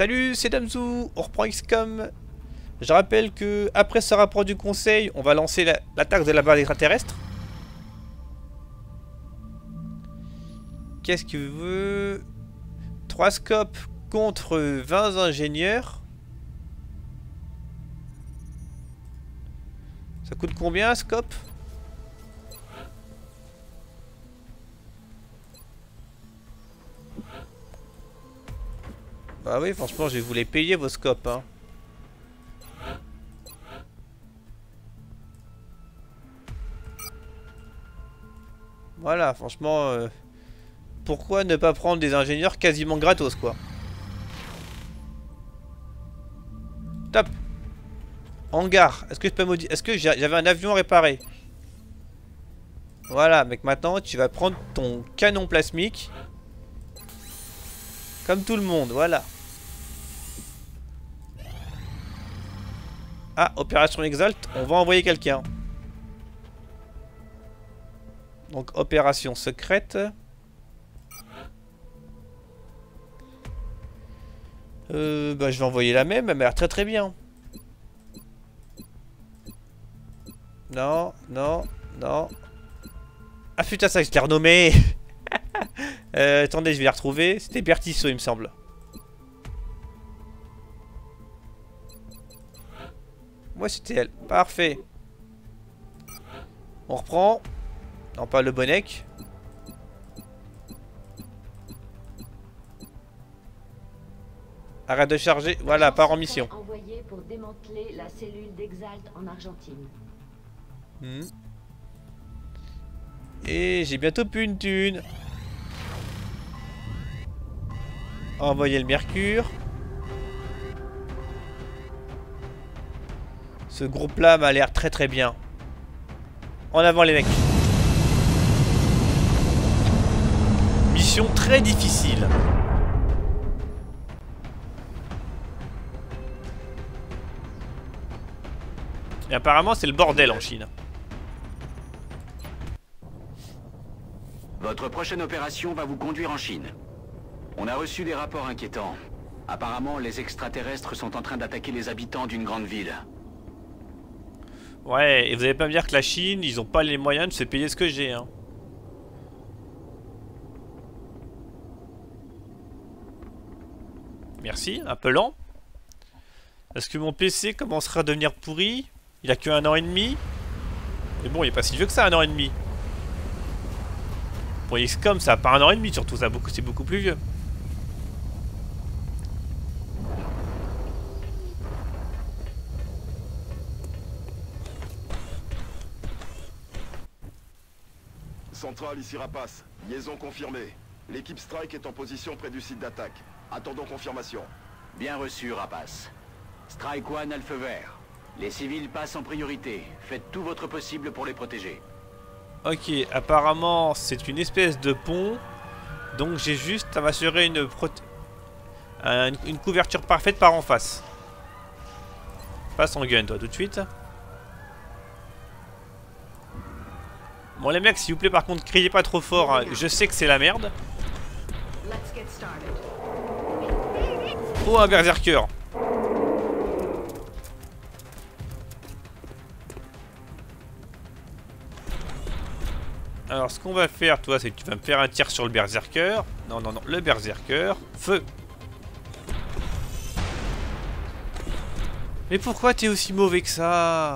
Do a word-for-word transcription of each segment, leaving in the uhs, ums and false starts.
Salut, c'est Damzu, on reprend X COM. Je rappelle que après ce rapport du conseil, on va lancer l'attaque la, de la base extraterrestre. Qu'est-ce qu'il veut? trois scopes contre vingt ingénieurs. Ça coûte combien un scope? Bah oui, franchement, je vais vous les payer vos scopes, hein. Voilà, franchement, euh, pourquoi ne pas prendre des ingénieurs quasiment gratos, quoi. Top. Hangar. Est-ce que je peux modifier? Est-ce que j'avais un avion à réparer? Voilà, mec, maintenant, tu vas prendre ton canon plasmique. Comme tout le monde, voilà. Ah, opération Exalt, on va envoyer quelqu'un. Donc, opération secrète. Euh, bah, je vais envoyer la même, elle m'a l'air très très bien. Non, non, non. Ah putain, ça, je l'ai renommé. euh, attendez, je vais la retrouver. C'était Bertisso, il me semble. Moi, c'était elle. Parfait. On reprend. Non, pas le Bonnec. Arrête de charger. Voilà, part en mission. Envoyé pour démanteler la cellule d'Exalt en Argentine. Hmm. Et j'ai bientôt plus une thune. Envoyer le Mercure. Ce groupe-là m'a l'air très très bien. En avant les mecs. Mission très difficile. Et apparemment c'est le bordel en Chine. Votre prochaine opération va vous conduire en Chine. On a reçu des rapports inquiétants. Apparemment, les extraterrestres sont en train d'attaquer les habitants d'une grande ville. Ouais, et vous allez pas me dire que la Chine, ils ont pas les moyens de se payer ce que j'ai, hein. Merci, un peu lent. Est-ce que mon P C commencera à devenir pourri? Il a que un an et demi. Mais bon, il est pas si vieux que ça, un an et demi. Pour X COM, ça a pas un an et demi, surtout, ça beaucoup, c'est beaucoup plus vieux. Centrale, ici Rapace. Liaison confirmée. L'équipe Strike est en position près du site d'attaque. Attendons confirmation. Bien reçu, Rapace. Strike One a le feu vert. Les civils passent en priorité. Faites tout votre possible pour les protéger. Ok, apparemment c'est une espèce de pont. Donc j'ai juste à m'assurer une, une, une couverture parfaite par en face. Passe en gun toi tout de suite. Bon les mecs, s'il vous plaît, par contre criez pas trop fort, hein. Je sais que c'est la merde. Oh, un berserker. Alors ce qu'on va faire, toi, c'est que tu vas me faire un tir sur le berserker. Non, non, non, le berserker. Feu. Mais pourquoi t'es aussi mauvais que ça?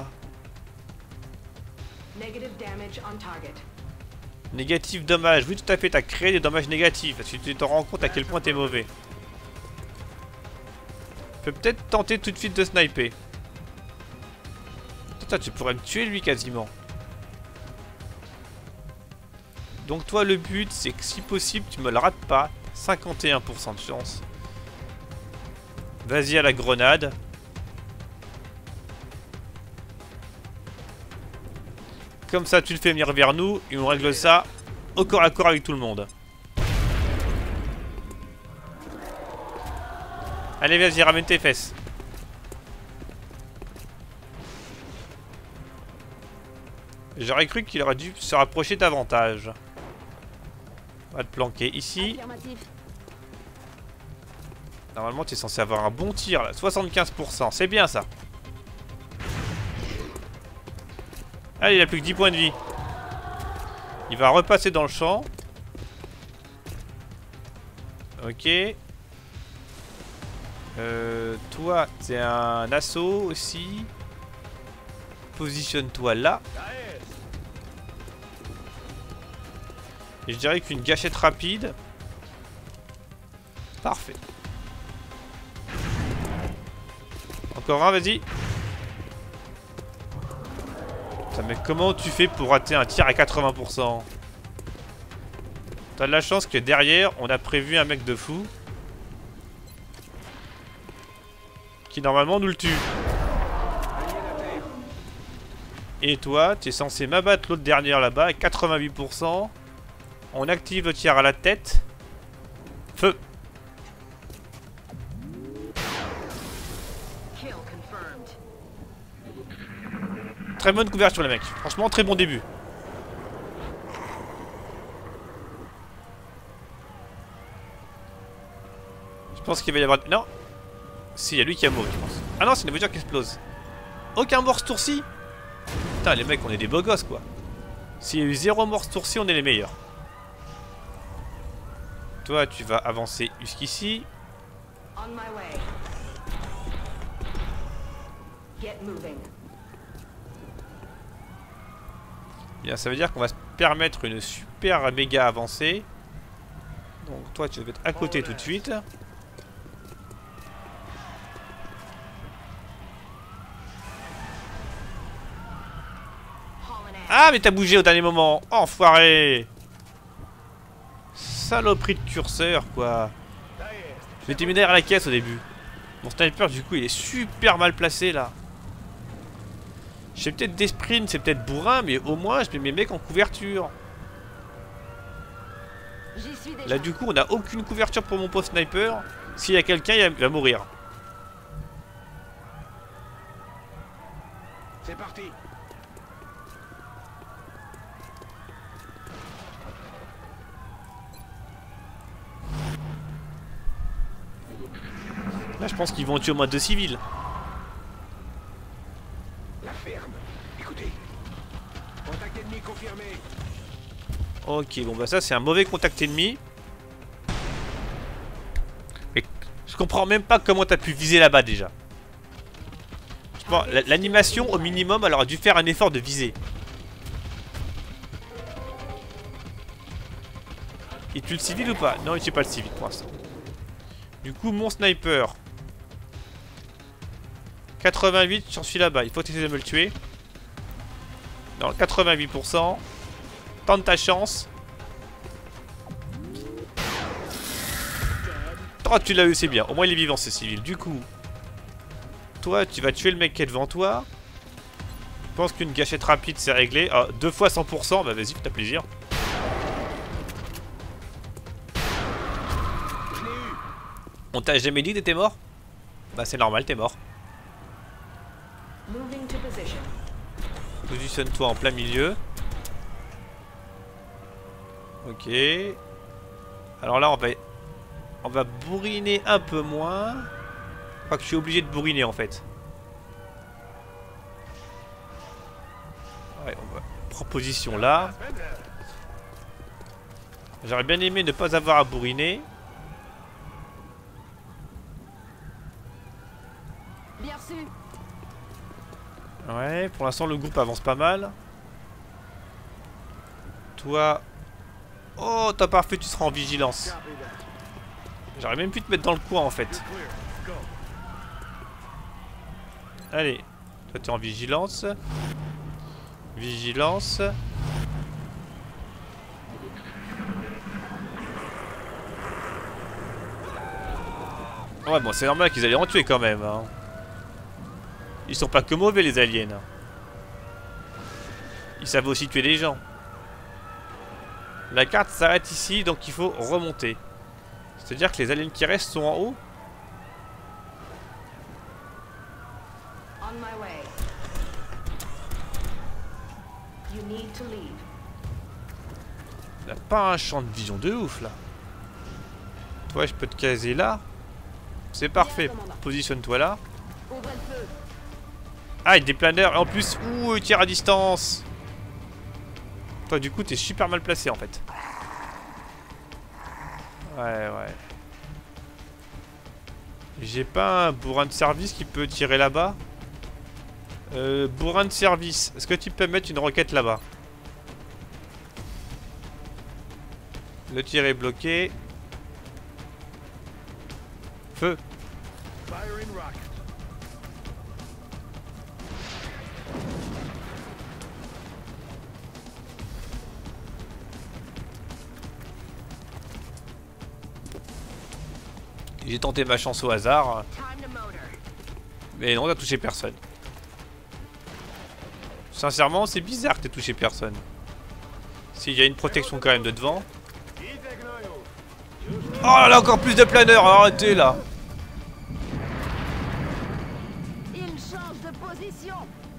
Négatif dommage. Oui, tout à fait, t'as créé des dommages négatifs. Parce que tu te rends compte à quel point t'es mauvais. Je peux peut-être tenter tout de suite de sniper. Attends, tu pourrais me tuer lui quasiment. Donc toi le but c'est que si possible tu me le rates pas. cinquante et un pour cent de chance. Vas-y à la grenade. Comme ça tu le fais venir vers nous et on règle ça au corps à corps avec tout le monde. Allez vas-y, ramène tes fesses. J'aurais cru qu'il aurait dû se rapprocher davantage. On va te planquer ici. Normalement, tu es censé avoir un bon tir là. soixante-quinze pour cent, c'est bien ça. Allez, il a plus que dix points de vie. Il va repasser dans le champ. Ok. Euh, toi, t'es un assaut aussi. Positionne-toi là. Et je dirais qu'une gâchette rapide. Parfait. Encore un, vas-y. Putain, mais comment tu fais pour rater un tir à quatre-vingts pour cent? T'as de la chance que derrière, on a prévu un mec de fou. Qui normalement nous le tue. Et toi, tu es censé m'abattre l'autre dernière là-bas à quatre-vingt-huit pour cent. On active le tir à la tête. Feu. Très bonne couverture les mecs. Franchement, très bon début. Je pense qu'il va y avoir... Non. Si, il y a lui qui a mouru, je pense. Ah non, c'est une voiture qui explose. Aucun mort ce tour-ci. Putain, les mecs, on est des beaux gosses, quoi. S'il y a eu zéro mort ce tour-ci, on est les meilleurs. Toi, tu vas avancer jusqu'ici. On my way. Get moving. Bien, ça veut dire qu'on va se permettre une super méga avancée. Donc toi, tu vas être à côté tout de suite. Ah, mais t'as bougé au dernier moment. Enfoiré. Saloperie de curseur, quoi. Je m'étais mis derrière la caisse au début. Mon sniper, du coup, il est super mal placé, là. J'ai peut-être des sprints, c'est peut-être bourrin, mais au moins, je mets mes mecs en couverture. Là, du coup, on n'a aucune couverture pour mon poste sniper. S'il y a quelqu'un, il va mourir. C'est parti. Là, je pense qu'ils vont tuer au moins deux civils. La ferme. Écoutez. Contact ennemi confirmé. Ok, bon bah ça c'est un mauvais contact ennemi. Mais je comprends même pas comment t'as pu viser là-bas déjà. Bon, l'animation au minimum elle aurait dû faire un effort de viser. Il tue le civil ou pas? Non, il tue pas le civil pour l'instant. Du coup, mon sniper. quatre-vingt-huit, j'en suis là-bas. Il faut essayer de me le tuer. Non, quatre-vingt-huit pour cent. Tente ta chance. Oh, tu l'as eu, c'est bien. Au moins, il est vivant, ce civil. Du coup, toi, tu vas tuer le mec qui est devant toi. Je pense qu'une gâchette rapide, c'est réglé. Ah, deux fois cent pour cent. Bah, vas-y, fais-toi plaisir. On t'a jamais dit que t'étais mort? Bah, c'est normal, t'es mort. Positionne-toi en plein milieu. Ok. Alors là, on va... On va bourriner un peu moins. Je crois que je suis obligé de bourriner, en fait. Ouais, on va... Prends position là. J'aurais bien aimé ne pas avoir à bourriner. Bien reçu. Ouais, pour l'instant le groupe avance pas mal. Toi... Oh, t'as parfait, tu seras en vigilance. J'aurais même pu te mettre dans le coin en fait. Allez, toi t'es en vigilance. Vigilance. Ouais, bon, c'est normal qu'ils allaient en tuer quand même, hein. Ils sont pas que mauvais les aliens. Ils savent aussi tuer des gens. La carte s'arrête ici, donc il faut remonter. C'est-à-dire que les aliens qui restent sont en haut. On my way. You need to leave. Il n'a pas un champ de vision de ouf là. Toi, je peux te caser là. C'est parfait. Positionne-toi là. Ah, il y a des planeurs. Et en plus, ouh, il tire à distance. Toi, du coup, t'es super mal placé en fait. Ouais, ouais. J'ai pas un bourrin de service qui peut tirer là-bas. Euh, bourrin de service. Est-ce que tu peux mettre une roquette là-bas? Le tir est bloqué. Feu. J'ai tenté ma chance au hasard. Mais non, t'as touché personne. Sincèrement, c'est bizarre que t'aies touché personne. S'il y a une protection quand même de devant. Oh là là, encore plus de planeurs. Arrêtez là. Il change de position.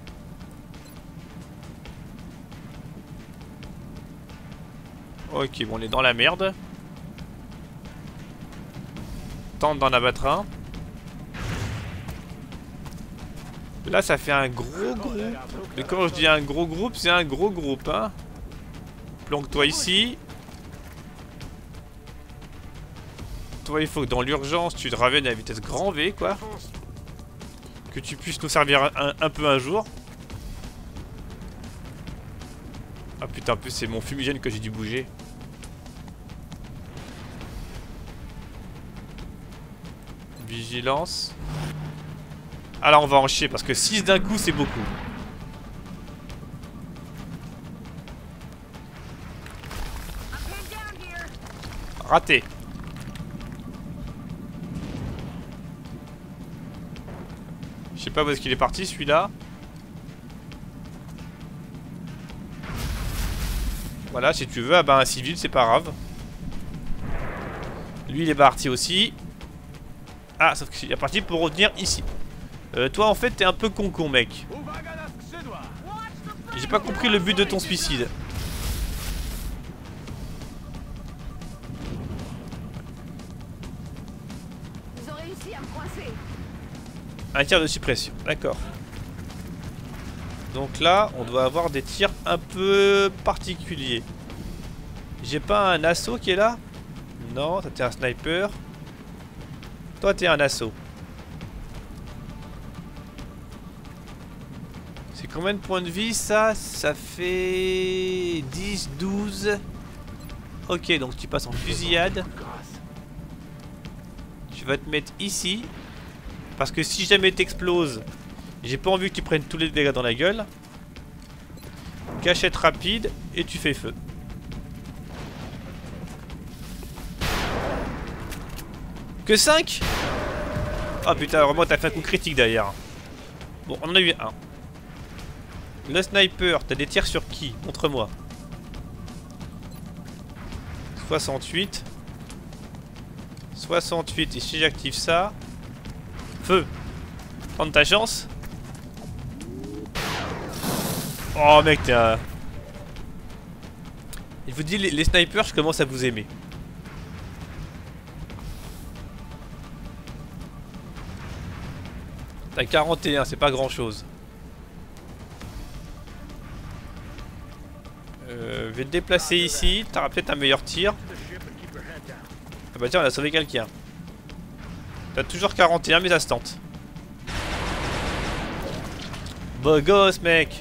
Ok, bon, on est dans la merde. Tente d'en abattre un. Là, ça fait un gros groupe. Et quand je dis un gros groupe, c'est un gros groupe, hein. Planque-toi ici. Toi, il faut que dans l'urgence, tu te raviennes à la vitesse grand V, quoi. Que tu puisses nous servir un, un, un peu un jour. Ah putain, en plus, c'est mon fumigène que j'ai dû bouger. Vigilance. Ah là on va en chier parce que six d'un coup c'est beaucoup. Raté. Je sais pas où est-ce qu'il est parti celui-là. Voilà, si tu veux, ah bah un civil c'est pas grave. Lui il est parti aussi. Ah, sauf qu'il est parti pour retenir ici. Euh, toi en fait t'es un peu con-con mec. J'ai pas compris le but de ton suicide. Ils ont réussi à me coincer. Un tir de suppression, d'accord. Donc là on doit avoir des tirs un peu particuliers. J'ai pas un assaut qui est là? Non, ça t'es un sniper. Toi t'es un assaut. C'est combien de points de vie ça? Ça fait dix, douze. Ok, donc tu passes en fusillade. Tu vas te mettre ici. Parce que si jamais t'exploses, j'ai pas envie que tu prennes tous les dégâts dans la gueule. Cachette rapide et tu fais feu. Que cinq? Oh putain, vraiment t'as fait un coup critique derrière. Bon, on en a eu un. Le sniper, t'as des tirs sur qui? Montre-moi. soixante-huit. soixante-huit, et si j'active ça... Feu. Prends ta chance. Oh mec, t'es un... Il vous dit, les, les snipers, je commence à vous aimer. T'as quarante et un, c'est pas grand chose. Euh, je vais te déplacer ici, t'auras peut-être un meilleur tir. Ah bah tiens, on a sauvé quelqu'un. T'as toujours quarante et un, mais ça se tente. Beau gosse, mec.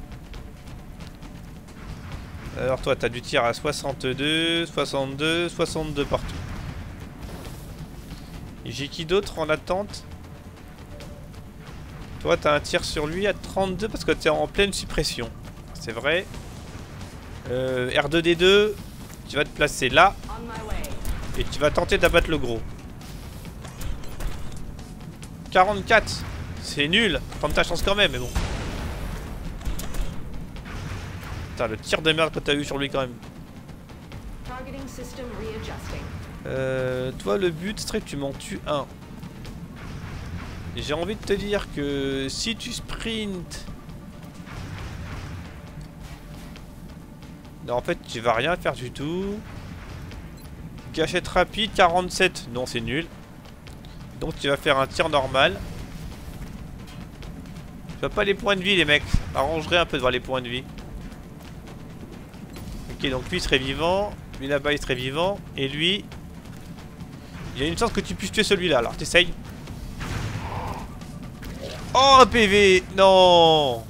Alors toi, t'as du tir à soixante-deux, soixante-deux, soixante-deux partout. Et j'ai qui d'autre en attente? Toi, t'as un tir sur lui à trente-deux parce que t'es en pleine suppression. C'est vrai. Euh, R deux D deux, tu vas te placer là. Et tu vas tenter d'abattre le gros. quarante-quatre. C'est nul. Tente ta chance quand même, mais bon. Putain, le tir de merde que t'as eu sur lui quand même. Euh, toi, le but serait que tu m'en tues un. J'ai envie de te dire que si tu sprints... Non, en fait, tu vas rien faire du tout. Gâchette rapide, quarante-sept. Non, c'est nul. Donc tu vas faire un tir normal. Tu vois pas les points de vie les mecs. Arrangerait un peu de voir les points de vie. Ok, donc lui serait vivant. Lui là-bas il serait vivant. Et lui... Il y a une chance que tu puisses tuer celui-là. Alors t'essayes. Oh un P V. Non.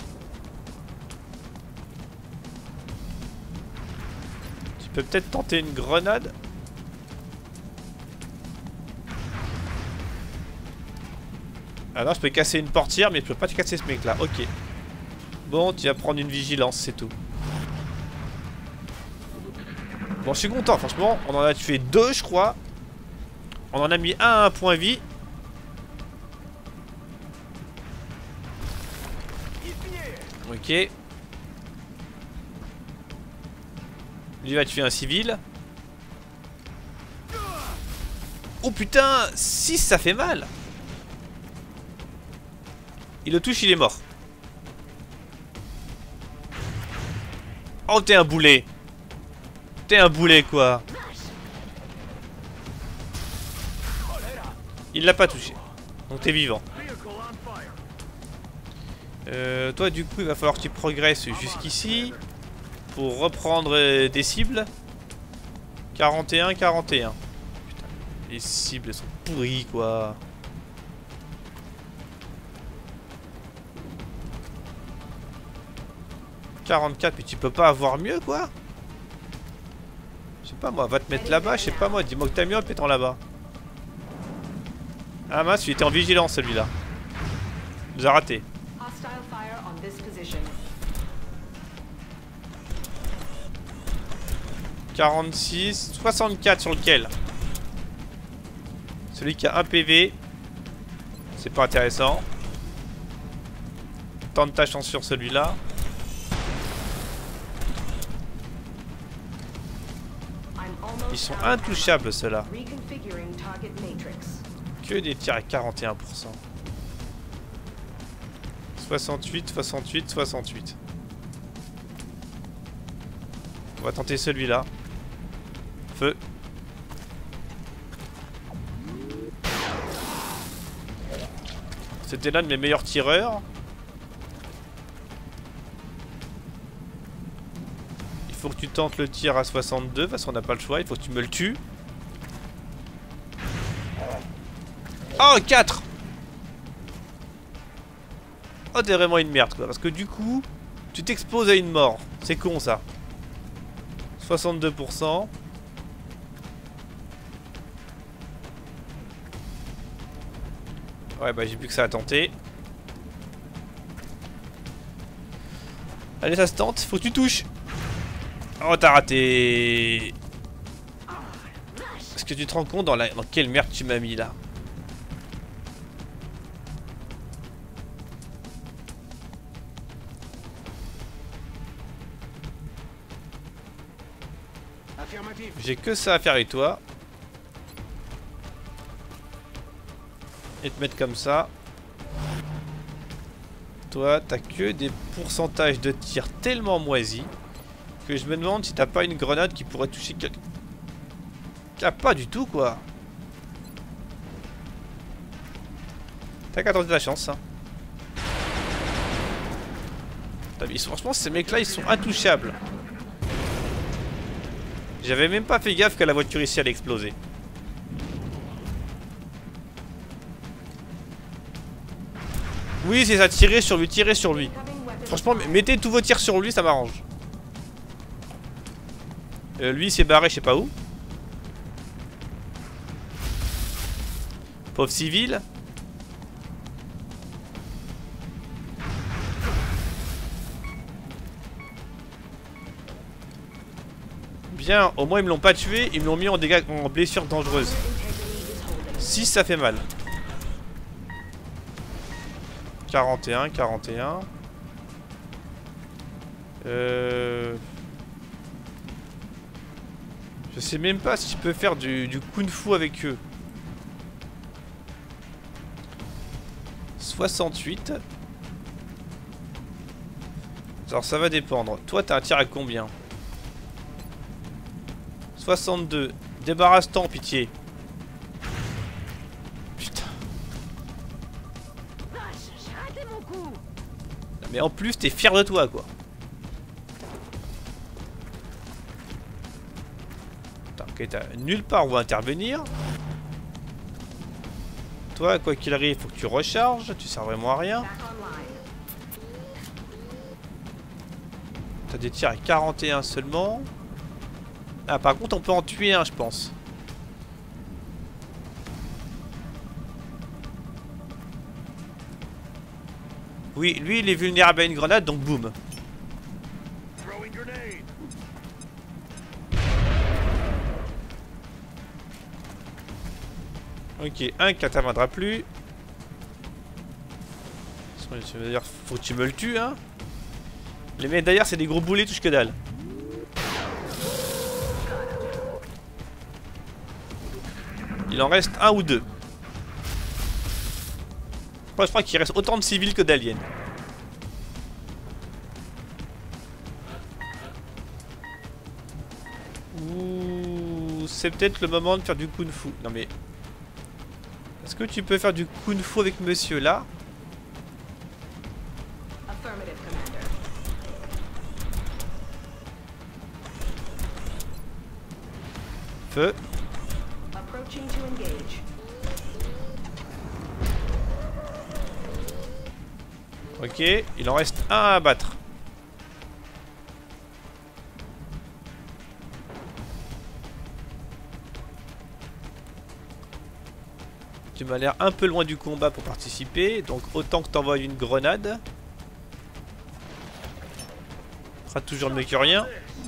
Tu peux peut-être tenter une grenade. Ah non, je peux casser une portière, mais je peux pas te casser ce mec là. Ok. Bon, tu vas prendre une vigilance, c'est tout. Bon, je suis content, franchement. On en a tué deux, je crois. On en a mis un à un point vie. Ok. Lui va tuer un civil. Oh putain, six ça fait mal. Il le touche, il est mort. Oh t'es un boulet. T'es un boulet quoi. Il l'a pas touché. Donc t'es vivant. Euh, toi du coup il va falloir que tu progresses jusqu'ici. Pour reprendre euh, des cibles. quarante et un, quarante et un. Putain, les cibles elles sont pourries quoi. quarante-quatre, mais tu peux pas avoir mieux quoi. Je sais pas moi, va te mettre là-bas, je sais pas moi, dis-moi que t'as mieux en pétant là-bas. Ah mince, il était en vigilance celui-là. Il nous a raté. quarante-six, soixante-quatre sur lequel? Celui qui a un P V. C'est pas intéressant. Tente ta chance sur celui-là. Ils sont intouchables ceux-là. Que des tirs à quarante et un pour cent. soixante-huit, soixante-huit, soixante-huit. On va tenter celui-là. Feu. C'était l'un de mes meilleurs tireurs. Il faut que tu tentes le tir à soixante-deux parce qu'on n'a pas le choix. Il faut que tu me le tues. Oh, quatre. Oh, t'es vraiment une merde quoi. Parce que du coup, tu t'exposes à une mort. C'est con ça. soixante-deux pour cent. Ouais, bah j'ai plus que ça à tenter. Allez, ça se tente. Faut que tu touches. Oh, t'as raté. Est-ce que tu te rends compte dans, la... dans quelle merde tu m'as mis là? J'ai que ça à faire avec toi. Et te mettre comme ça. Toi, t'as que des pourcentages de tir tellement moisis que je me demande si t'as pas une grenade qui pourrait toucher quelqu'un. T'as pas du tout quoi. T'as qu'à tenter ta chance. Hein. Ils sont, franchement, ces mecs-là, ils sont intouchables. J'avais même pas fait gaffe que la voiture ici allait exploser. Oui, c'est ça, tirer sur lui, tirer sur lui. Franchement, mettez tous vos tirs sur lui, ça m'arrange. Euh, lui, il s'est barré, je sais pas où. Pauvre civil. Bien, au moins ils me l'ont pas tué, ils me l'ont mis en dégâts, en blessure dangereuse. six, ça fait mal. quarante et un, quarante et un. Euh... Je sais même pas si je peux faire du, du kung-fu avec eux. soixante-huit. Alors ça va dépendre. Toi t'as un tir à combien? soixante-deux. Débarrasse-t'en, pitié. Putain. Mais en plus, t'es fier de toi, quoi. Attends, ok, t'as nulle part où intervenir. Toi, quoi qu'il arrive, faut que tu recharges. Tu sers vraiment à rien. T'as des tirs à quarante et un seulement. Ah, par contre, on peut en tuer un, je pense. Oui, lui, il est vulnérable à une grenade, donc boum. Ok, un qui n'interviendra plus. D'ailleurs, faut que tu me le tues, hein. Les mecs d'ailleurs, c'est des gros boulets, touche que dalle. Il en reste un ou deux. Moi, je crois qu'il reste autant de civils que d'aliens. Ouh, c'est peut-être le moment de faire du kung-fu. Non mais... Est-ce que tu peux faire du kung-fu avec monsieur là? Feu. Ok, il en reste un à abattre. Tu m'as l'air un peu loin du combat pour participer, donc autant que t'envoies une grenade. Ce sera toujours mieux que rien.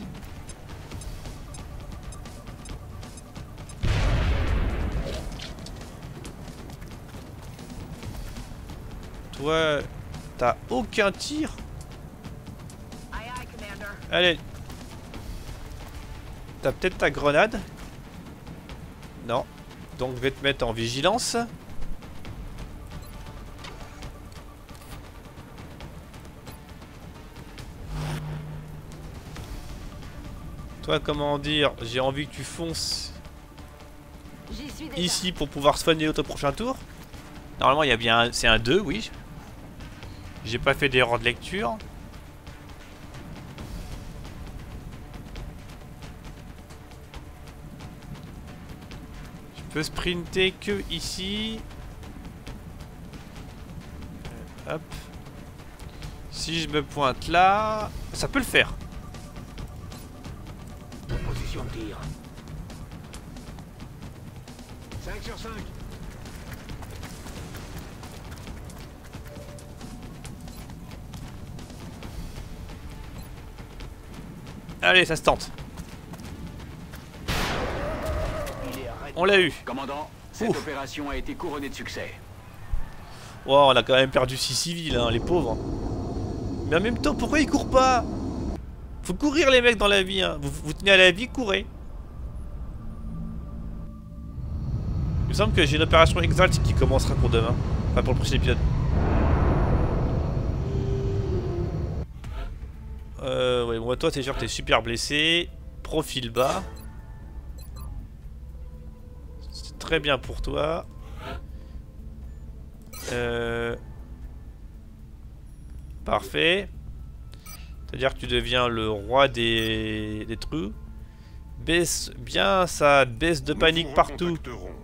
Toi, t'as aucun tir. Allez. T'as peut-être ta grenade. Non. Donc je vais te mettre en vigilance. Toi, comment dire, j'ai envie que tu fonces ici pour pouvoir soigner l'autre prochain tour. Normalement, il y a bien... C'est un deux, oui. J'ai pas fait d'erreur de lecture. Je peux sprinter que ici. Hop. Si je me pointe là, ça peut le faire. Position de tir. cinq sur cinq. Allez, ça se tente. On l'a eu. Commandant, cette Ouf. opération a été couronnée de succès. Wow, on a quand même perdu six civils, hein, les pauvres. Mais en même temps, pourquoi ils courent pas? Faut courir les mecs dans la vie, hein. Vous, vous tenez à la vie, courez. Il me semble que j'ai une opération Exalt qui commencera pour demain. Enfin, pour le prochain épisode. Euh, ouais, bon, toi, t'es sûr que t'es super blessé. Profil bas. C'est très bien pour toi. Euh... Parfait. C'est-à-dire que tu deviens le roi des, des trous. Baisse bien ça, baisse de panique partout.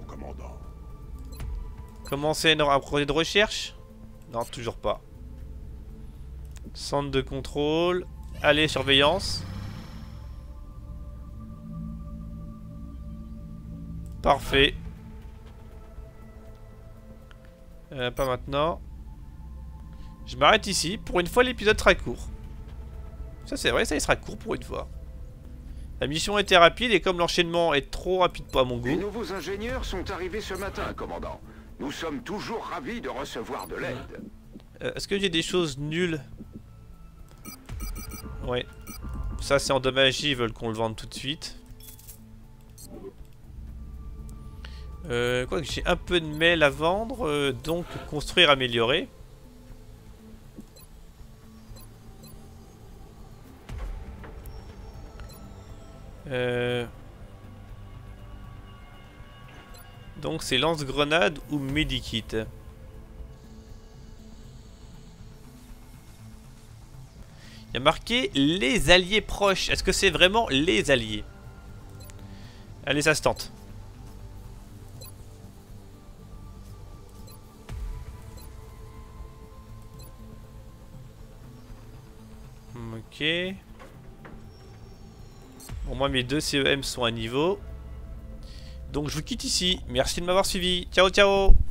Commencez un projet de recherche? Non, toujours pas. Centre de contrôle. Allez, surveillance. Parfait. Euh, pas maintenant. Je m'arrête ici. Pour une fois, l'épisode sera court. Ça, c'est vrai, ça il sera court pour une fois. La mission était rapide et comme l'enchaînement est trop rapide pour mon goût... Les nouveaux ingénieurs sont arrivés ce matin, commandant. Nous sommes toujours ravis de recevoir de l'aide. Euh, Est-ce que j'ai des choses nulles? Ouais. Ça, c'est endommagé, ils veulent qu'on le vende tout de suite. Euh, quoi que j'ai un peu de mail à vendre, euh, donc construire, améliorer. Euh... Donc c'est lance-grenade ou medikit. Il y a marqué les alliés proches. Est-ce que c'est vraiment les alliés? Allez, ça se tente. Ok. Bon, moi mes deux C E M sont à niveau. Donc je vous quitte ici. Merci de m'avoir suivi. Ciao, ciao.